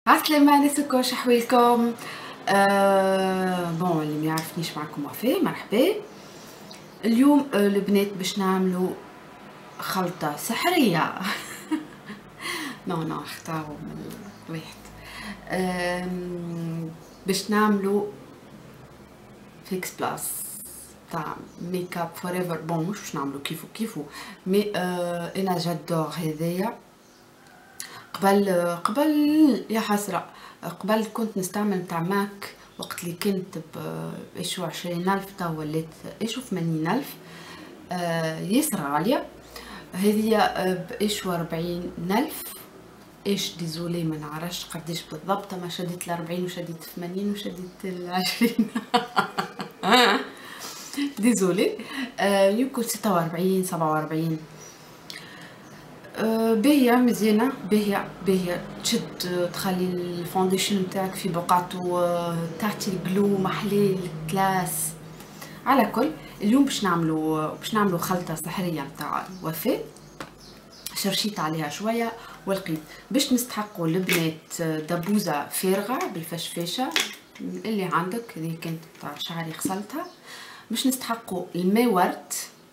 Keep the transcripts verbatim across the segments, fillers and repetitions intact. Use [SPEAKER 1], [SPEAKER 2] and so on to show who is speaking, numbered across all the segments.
[SPEAKER 1] عسلامة ناسكم شحوالكم. آه بون اللي ما يعرفنيش معكم وفاء، مرحبا. اليوم آه البنات باش نعملوا خلطة سحرية. نو نو اختاروا من الواحد. آه باش نعملوا فيكس بلاس تاع ميك اب فور ايفر. بون مش باش نعملوا كيفو كيفو، مي آه انا جادور هذايا. قبل قبل يا حسرة، قبل كنت نستعمل متاع ماك وقت اللي كنت بايشو عشرين ألف، تا ولات ايشو ثمانين ألف. آه ياسر غالية. هذه بايشو أربعين ألف. ايش ديزولي ما نعرفش قداش بالضبط، ما شديت الأربعين وشديت ثمانين وشديت العشرين. ديزولي. آه يمكن ستة وأربعين سبعة وأربعين. باهية مزيانة، باهية باهية تشد، تخلي الفونديشن نتاعك في بقعته، تعطي الجلو محلي الكلاس. على كل اليوم باش نعملوا باش نعملوا خلطة سحرية نتاع وفاء، شرشيت عليها شوية ولقيت باش نستحقوا البنات دبوزة فارغة بالفشفاشة اللي عندك، هذه كانت تاع شعري غسلتها. باش نستحقوا الماء ورد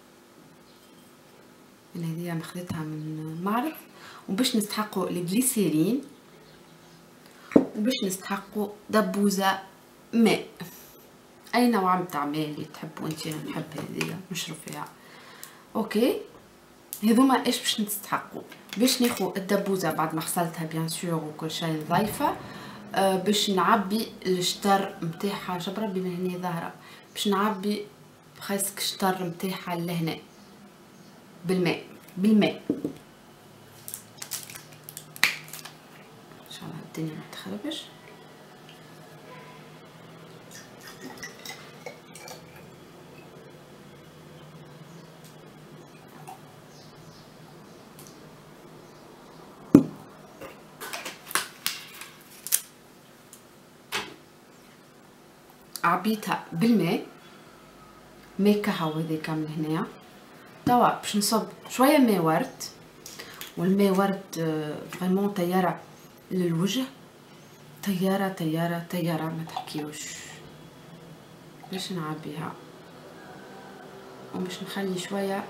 [SPEAKER 1] اللي هذه ماخذتها من معرض، وباش نستحقوا الجليسيرين، وباش نستحقوا دبوزه ماء. اي نوع متاع ماء اللي تحبوا انت، نحب هذه نشرب فيها. اوكي، هذوما ايش باش نستحقوا. باش ناخذ الدبوزه بعد ما غسلتها بيان سور وكل شيء نظيفه. آه باش نعبي الشطر نتاعها، جبر ربي من هنا ظاهره، باش نعبي خاصك الشطر نتاعها لهنا بالماء بالماء ان شاء الله الدنيا ما تخربش. عبيتها بالماء، ماء كهوة هذيك من هنا. توا باش نصب شويه ماء ورد، والماء ورد فريمون طياره للوجه، طياره طياره طياره ما تحكيوش. باش نعبيها وباش نخلي شويه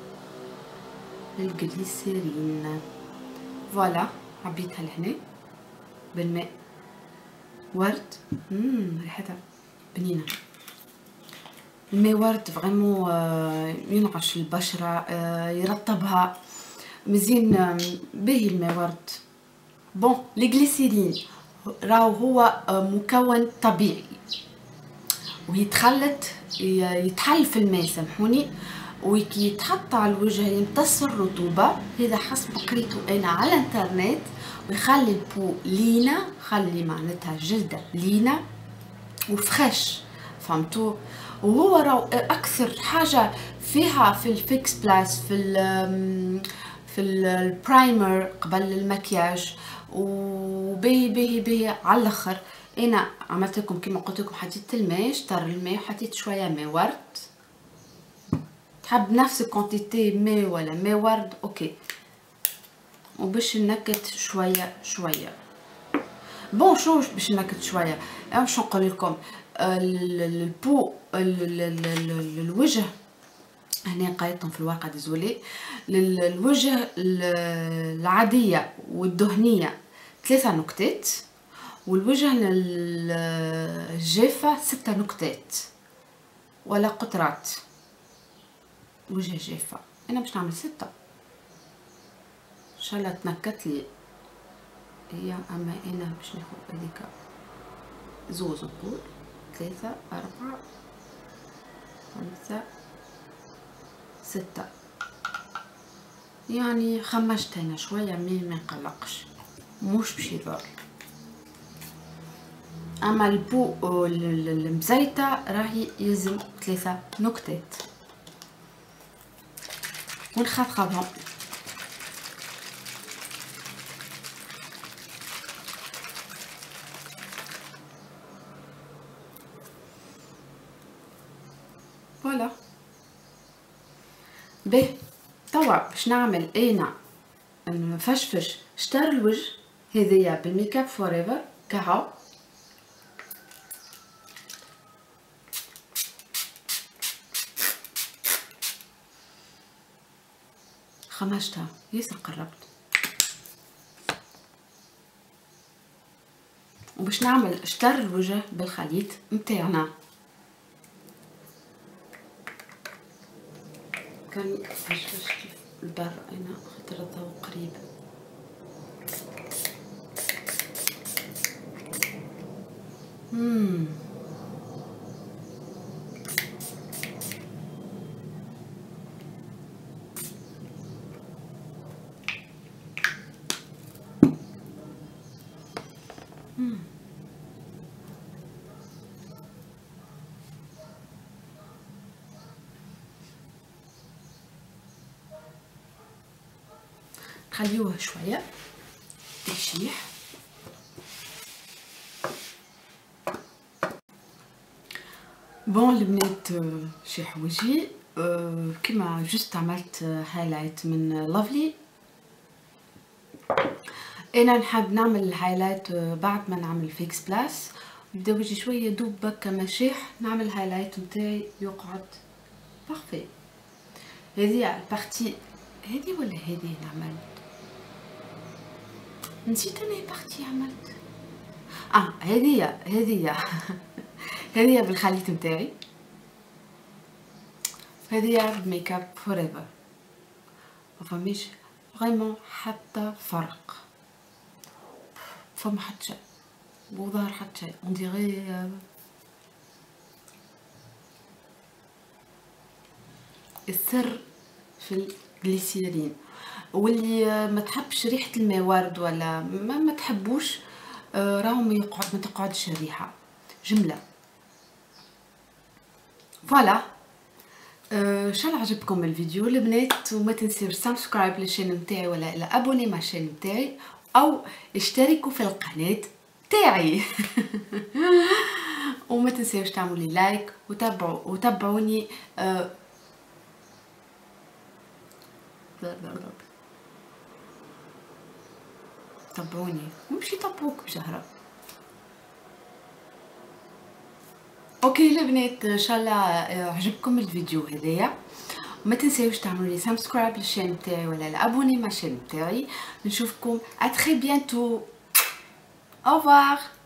[SPEAKER 1] للجليسيرين. فوالا عبيتها لهنا بالماء ورد. امم ريحتها بنينه. الماء ورد فريمون ينعش البشره، يرطبها مزيان، باهي الماء ورد. بون لي جليسيرين راهو هو مكون طبيعي ويتخلط يتحل في الماء، سامحوني، وكي يتحط على الوجه يمتص الرطوبه. هذا حسب قريته انا على الانترنت، ويخلي البو لينه، خلي معناتها جلده لينه وفريش، فهمتوا. وهو راهو اكثر حاجه فيها في الفيكس بلاس، في ال في البرايمر قبل المكياج، وباهي باهي باهي على الاخر. انا عملت لكم كيما قلت لكم، حطيت الماء، شطر الماء، وحطيت شويه ماء ورد. تحب نفس الكونتيتي ماء ولا ماء ورد اوكي. وباش نكت شويه شويه. بون شو باش نكت شويه، انا باش نقول لكم البو الوجه هنا قايتهم في الورقه ديزولي. للوجه العاديه والدهنيه ثلاثه نكتات، والوجه الجافه ستة نكتات ولا قطرات. وجه جافه انا باش نعمل ستة ان شاء الله تنكت لي هي، اما انا باش ناخذ هذيك زوز، نقول ثلاثة أربعة خمسة ستة، يعني خمشت هنا شوية مي ما نقلقش، مش باش يضر. اما البو المزيتة راهي يلزم ثلاثة نكتات ونخفضهم. فوالا به. توا باش نعمل انا نفشفش شطر الوجه هذيا بالميك اب فور ايفر كهو. خمشتها ياسر قربت. وباش نعمل شطر الوجه بالخليط متاعنا. كان باش كيف البر انا خاطر الضوء قريب. امم خليوه شويه يشيح. بون البنات شيح وجهي كيما جست عملت هايلايت من لافلي. انا نحب نعمل الهايلايت بعد ما نعمل فيكس بلاس. نبدا وجهي شويه يدوب بكا مشيح، نعمل الهايلايت نتاعي يقعد بارفي. هذه البارتي هذه ولا هذه نعمل نسيت انا بارتي عملت اه هذه هذه هذه بالخليط نتاعي. هذه ميك اب فور ايفر. ما فماش فريمون حتى فرق، فما حتى شيء مو ظاهر حتى شيء. اون ديغي السر في الجليسيرين. واللي ما تحبش ريحه الموارد ولا ما, ما تحبوش راهم ما يقعد ما تقعدش الريحه جمله. فوالا ان شاء الله عجبكم الفيديو البنات، وما تنسيوش سبسكرايب للشين نتاعي ولا لا ابوني مع الشين نتاعي او اشتركوا في القناه تاعي. وما تنسيوش تعملوا لي لايك وتابعوا وتابعوني أه تابعوني مش يتابعوك بشهرة. اوكي البنات ان شاء الله عجبكم الفيديو هذايا. وما تنسيوش تعملوا لي سبسكرايب للشين تاعي ولا لابوني مع الشين تاعي. نشوفكم ا تري بيانتو. au revoir.